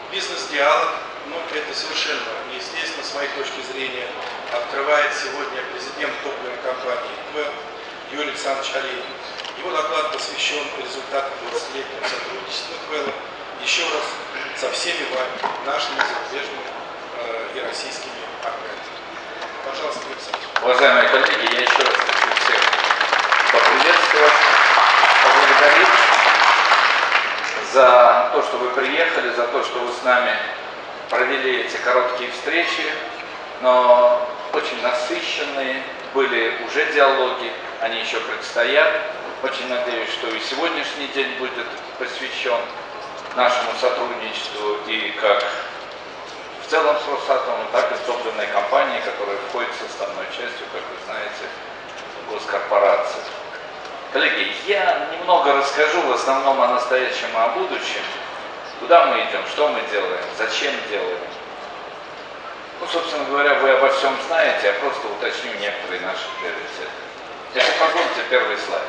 Бизнес-диалог, ну, это совершенно естественно, с моей точки зрения, открывает сегодня президент топливной компании ТВЭЛ Юрий Александрович Оленин. Его доклад посвящен результатам 20-летнего сотрудничества ТВЭЛа, еще раз со всеми вами, нашими зарубежными и российскими партнерами. Пожалуйста, Юрий Александрович. Уважаемые коллеги, я еще раз хочу всех поприветствовать, поблагодарить за то, что вы приехали, за то, что вы с нами провели эти короткие встречи, но очень насыщенные, были уже диалоги, они еще предстоят. Очень надеюсь, что и сегодняшний день будет посвящен нашему сотрудничеству и как в целом с Росатомом, так и с топливной компанией, которая входит составной частью, как вы знаете, госкорпорации. Коллеги, я немного расскажу в основном о настоящем и о будущем. Куда мы идем, что мы делаем, зачем делаем. Ну, собственно говоря, вы обо всем знаете, я просто уточню некоторые наши приоритеты. Если позволите, первый слайд.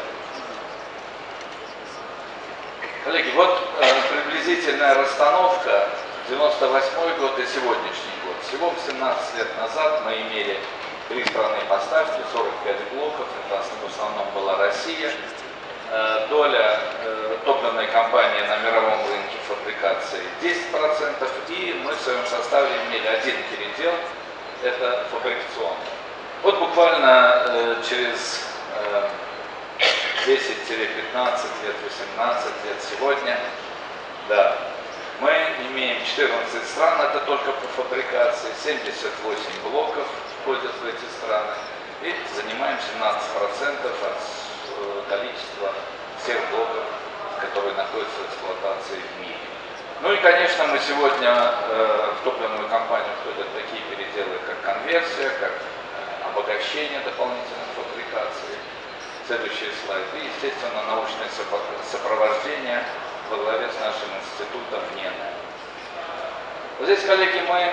Коллеги, вот приблизительная расстановка 98 год и сегодняшний год. Всего 17 лет назад мы имели 3 страны поставки, 45 блоков, это в основном была Россия. Доля топливной компании на мировом рынке фабрикации 10%, и мы в своем составе имели один передел, это фабрикационный. Вот буквально через 10-15 лет, 18 лет сегодня, да, мы имеем 14 стран, это только по фабрикации, 78 блоков входят в эти страны, и занимаем 17% от количества всех блоков, которые находятся в эксплуатации в мире. Ну и, конечно, мы сегодня в топливную компанию входят такие переделы, как конверсия, как обогащение дополнительных фабрикаций. Следующий слайд. И, естественно, научное сопровождение во главе с нашим институтом НЕНЭ. Вот здесь, коллеги, мы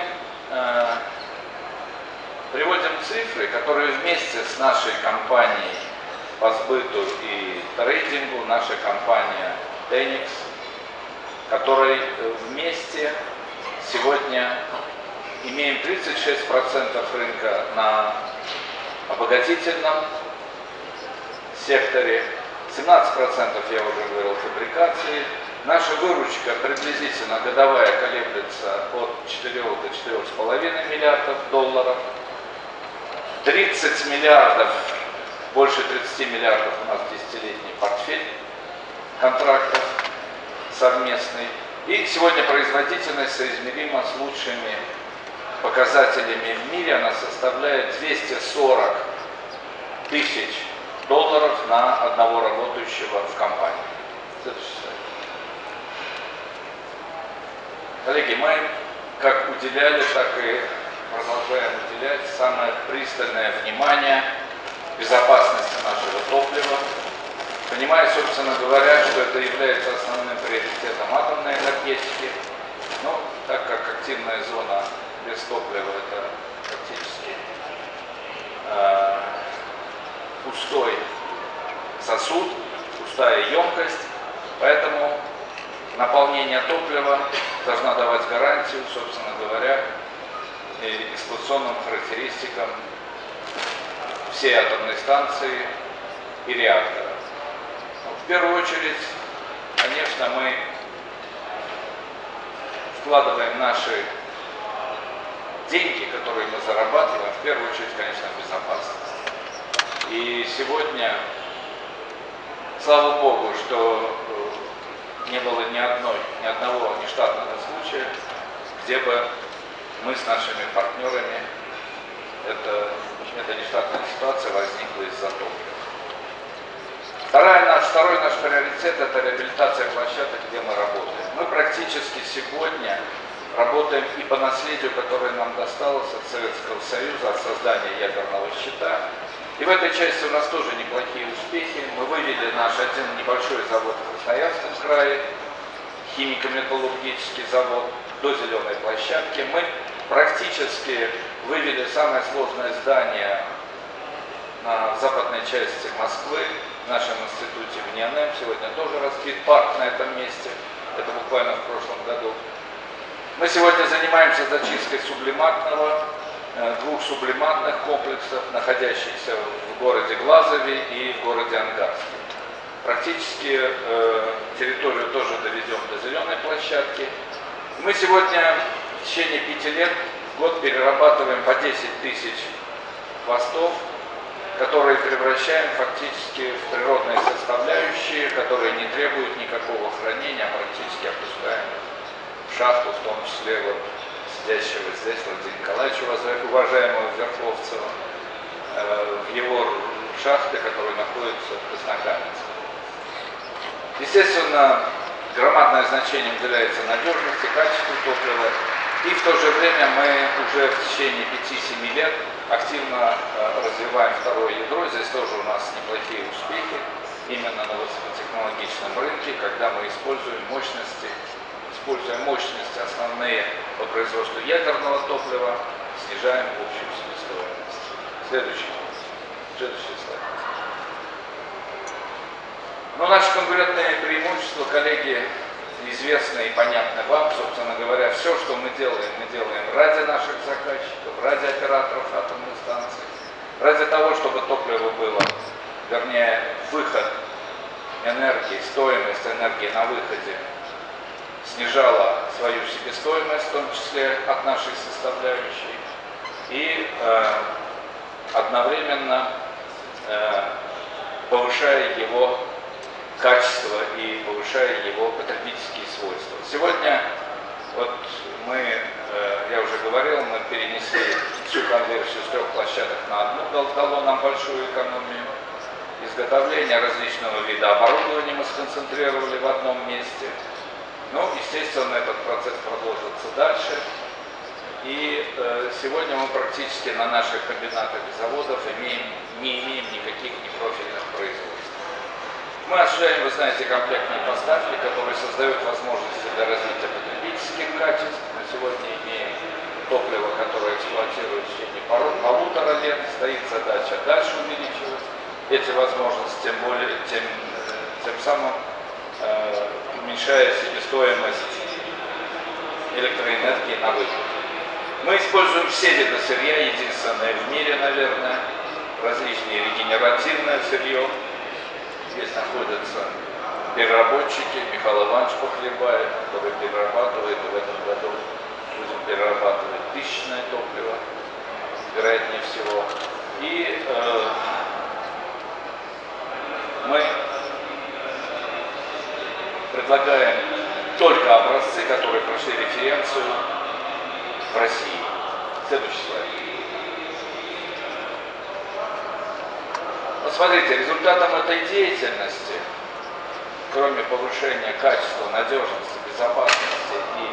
приводим цифры, которые вместе с нашей компанией по сбыту и трейдингу, наша компания Tenix, которой вместе сегодня имеем 36% рынка на обогатительном секторе, 17% я уже говорил фабрикации. Наша выручка приблизительно годовая колеблется от 4 до 4,5 миллиардов долларов. 30 миллиардов, больше 30 миллиардов у нас десятилетний портфель контрактов совместный. И сегодня производительность соизмерима с лучшими показателями в мире. Она составляет 240 тысяч долларов на одного работающего в компании. Следующий слайд. Коллеги, мы как уделяли, так и продолжаем уделять самое пристальное внимание безопасности нашего топлива, понимая, собственно говоря, что это является основным приоритетом атомной энергетики. Но так как активная зона без топлива это практически пустой сосуд, пустая емкость, поэтому наполнение топлива должна давать гарантию, собственно говоря, эксплуатационным характеристикам всей атомной станции и реактора. В первую очередь, конечно, мы вкладываем наши деньги, которые мы зарабатываем, в первую очередь, конечно, в безопасность. И сегодня, слава Богу, что не было ни одного нештатного случая, где бы мы с нашими партнерами, эта нештатная ситуация возникла из-за топлива. Второй наш приоритет – это реабилитация площадок, где мы работаем. Мы практически сегодня работаем и по наследию, которое нам досталось от Советского Союза, от создания ядерного щита. И в этой части у нас тоже неплохие успехи. Мы вывели наш один небольшой завод в Красноярском крае, химико-металлургический завод, до зеленой площадки. Мы практически вывели самое сложное здание на западной части Москвы, в нашем институте в НИАНЭМ. Сегодня тоже разбит парк на этом месте. Это буквально в прошлом году. Мы сегодня занимаемся зачисткой двух сублиматных комплексов, находящихся в городе Глазове и в городе Ангарске. Практически территорию тоже доведем до зеленой площадки. Мы сегодня в течение 5 лет в год перерабатываем по 10 тысяч хвостов, которые превращаем фактически в природные составляющие, которые не требуют никакого хранения, а практически опускаем в шахту, в том числе вот сидящего здесь Владимира Николаевича, уважаемого Верховцева, в его шахты, которые находятся в Краснокаменске. Естественно, громадное значение уделяется надежности, качеству топлива, и в то же время мы уже в течение 5-7 лет активно развиваем второе ядро. Здесь тоже у нас неплохие успехи именно на высокотехнологичном рынке, когда мы используем мощности основные по производству ядерного топлива, снижаем общую себестоимость. Следующий слайд. Но наши конкурентные преимущества, коллеги, известны и понятны вам. Собственно говоря, все, что мы делаем ради наших заказчиков, ради операторов атомных станций, ради того, чтобы топливо было, вернее, выход энергии, стоимость энергии на выходе снижала свою себестоимость, в том числе от нашей составляющей, и одновременно повышая его качество и повышая его потребительские свойства. Сегодня, вот я уже говорил, мы перенесли всю конверсию с 3 площадок на одну, дало нам большую экономию. Изготовление различного вида оборудования мы сконцентрировали в одном месте. Ну, естественно, этот процесс продолжится дальше. И сегодня мы практически на наших комбинатах и заводах не имеем никаких непрофильных производств. Мы осуществляем, вы знаете, комплектные поставки, которые создают возможности для развития потребительских качеств. Мы сегодня имеем топливо, которое эксплуатирует в течение 1,5 лет. Стоит задача дальше увеличивать эти возможности, тем самым уменьшая себестоимость электроэнергии на выход. Мы используем все виды сырья, единственное в мире, наверное, различные регенеративное сырье. Здесь находятся переработчики, Михаил Иванович Похлебаев, который перерабатывает, и в этом году будем перерабатывать тысячное топливо, вероятнее всего. И мы предлагаем только образцы, которые прошли референцию в России. Следующий слайд. Вот смотрите, результатом этой деятельности, кроме повышения качества, надежности, безопасности и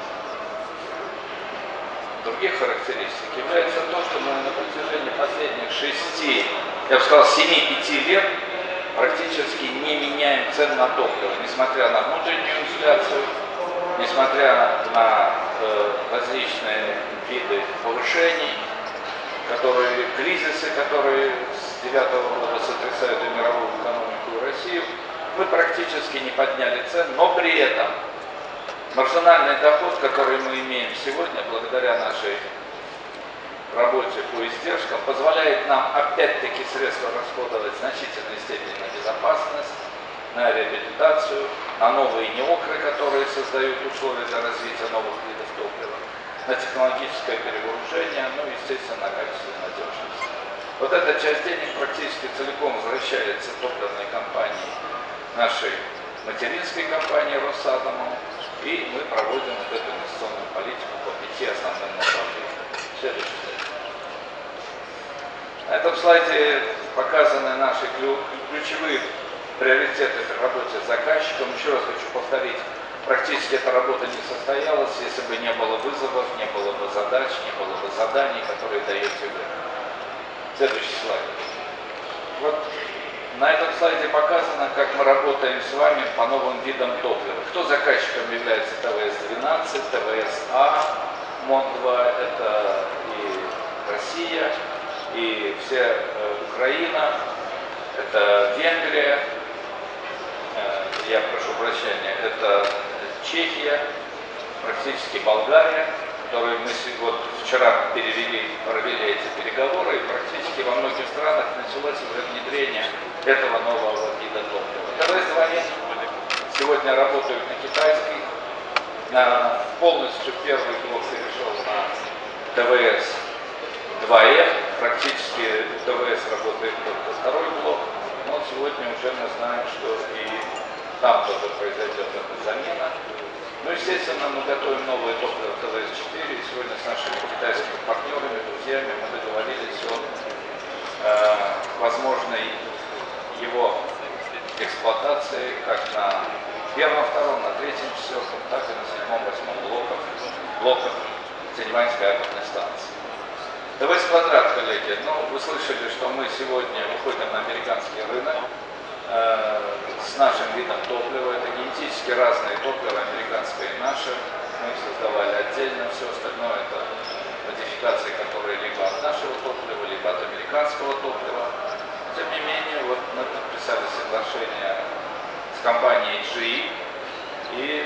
других характеристик, является то, что мы на протяжении последних 6, я бы сказал, 7-5 лет практически не меняем цен на топливо, несмотря на внутреннюю инфляцию, несмотря на различные виды повышений, кризисы, которые с 2009 года сотрясают и мировую экономику, и Россию, мы практически не подняли цен, но при этом маржинальный доход, который мы имеем сегодня, благодаря нашей работе по издержкам, позволяет нам опять-таки средства расходовать в значительной степени на безопасность, на реабилитацию, на новые неокры, которые создают условия для развития новых видов топлива, на технологическое перевооружение, ну и, естественно, на качество и надежность. Вот эта часть денег практически целиком возвращается топливной компании, нашей материнской компании Росатому, и мы проводим вот эту инвестиционную политику по 5 основным направлениям. Следующий слайд. На этом слайде показаны наши ключевые приоритеты при работе с заказчиком. Еще раз хочу повторить, практически эта работа не состоялась, если бы не было вызовов, не было бы задач, не было бы заданий, которые даете вы. Следующий слайд. Вот на этом слайде показано, как мы работаем с вами по новым видам топлива. Кто заказчиком является ТВС-12, ТВС-А, МОН-2, это и Россия, и вся Украина, это Венгрия, я прошу прощения, это Чехия, практически Болгария, которую мы вот вчера провели эти переговоры, и практически во многих странах началось уже внедрение этого нового вида топлива. ТВС-2 сегодня работают на китайской, полностью первый блок перешел на ТВС-2F, практически ТВС работает только второй блок, но сегодня уже мы знаем, что и там тоже произойдет эта замена. Ну, естественно, мы готовим новое топливо ТВС-4, и сегодня с нашими китайскими партнерами, друзьями мы договорились о возможной его эксплуатации как на первом, втором, на третьем, четвертом, так и на седьмом, восьмом блоках Циньваньской атомной станции. ТВС квадрат, коллеги, ну, вы слышали, что мы сегодня выходим на американский рынок с нашим видом топлива. Это генетически разные топлива, американское и наше. Мы их создавали отдельно, все остальное это модификации, которые либо от нашего топлива, либо от американского топлива. Тем не менее, вот мы подписали соглашение с компанией GE, и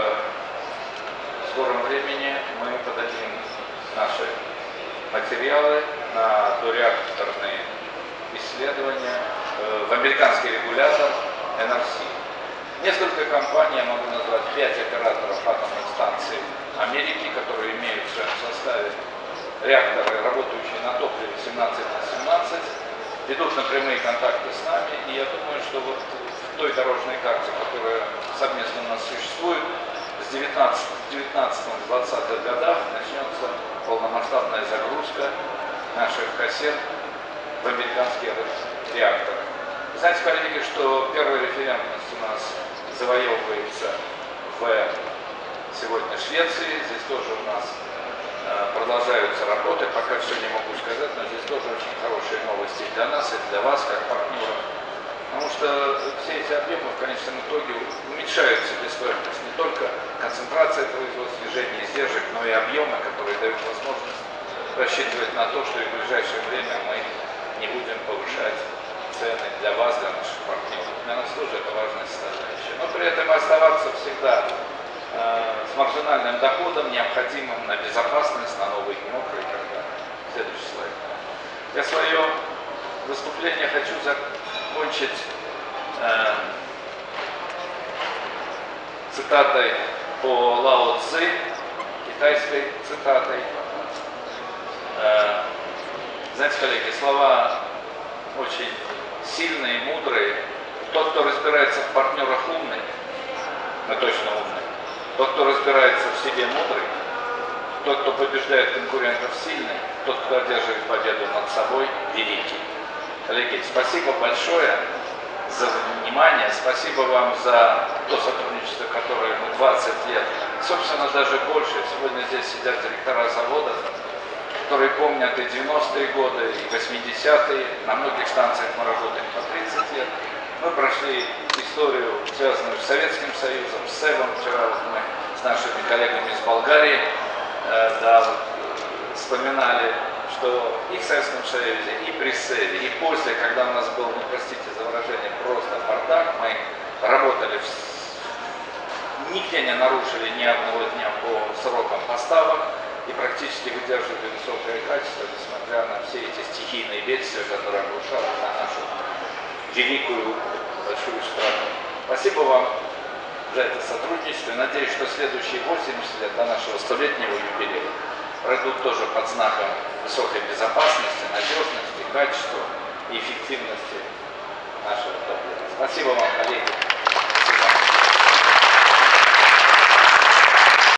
в скором времени мы подадим наши материалы на дореакторные исследования в американский регулятор NRC. Несколько компаний, я могу назвать 5 операторов атомных станций Америки, которые имеют в своем составе реакторы, работающие на топливе 17/17, ведут напрямые контакты с нами, и я думаю, что вот в той дорожной карте, которая совместно у нас существует, с 19-20-х годах начнется полномасштабная загрузка наших кассет в американские реакторы. Знаете, коллеги, что первая референтность у нас завоевывается сегодня в Швеции, здесь тоже у нас продолжаются работы, пока все не могу сказать, но здесь тоже очень хорошие новости для нас и для вас, как партнеров. Потому что все эти объемы в конечном итоге уменьшают себестоимость. Не только концентрация производства, снижение издержек, но и объемы, которые дают возможность рассчитывать на то, что и в ближайшее время мы не будем повышать цены для вас, для наших партнеров. Для нас тоже это важная составляющая. Но при этом оставаться всегда с маржинальным доходом, необходимым на безопасность, на новый мокрый и так далее. Следующий слайд. Я свое выступление хочу закончить цитатой по Лао Цзи, китайской цитатой. Знаете, коллеги, слова очень сильные, мудрые. Тот, кто разбирается в партнерах, умный, мы точно умный. Тот, кто разбирается в себе, мудрый. Тот, кто побеждает конкурентов, сильный. Тот, кто одерживает победу над собой, великий. Коллеги, спасибо большое за внимание. Спасибо вам за то сотрудничество, которое мы 20 лет, собственно, даже больше. Сегодня здесь сидят директора заводов, которые помнят и 90-е годы, и 80-е. На многих станциях мы работаем по 30 лет. Мы прошли историю, связанную с Советским Союзом, с СЭВом. Вчера вот мы с нашими коллегами из Болгарии вспоминали, что и в Советском Союзе, и при СЭВе, и после, когда у нас был, ну простите за выражение, просто бардак, мы работали, нигде не нарушили ни одного дня по срокам поставок и практически выдерживали высокое качество, несмотря на все эти стихийные бедствия, которые обрушались на нашу великую большую страну. Спасибо вам за это сотрудничество. И надеюсь, что следующие 80 лет до нашего 100-летнего юбилея пройдут тоже под знаком высокой безопасности, надежности, качества и эффективности нашего топлива. Спасибо вам, коллеги.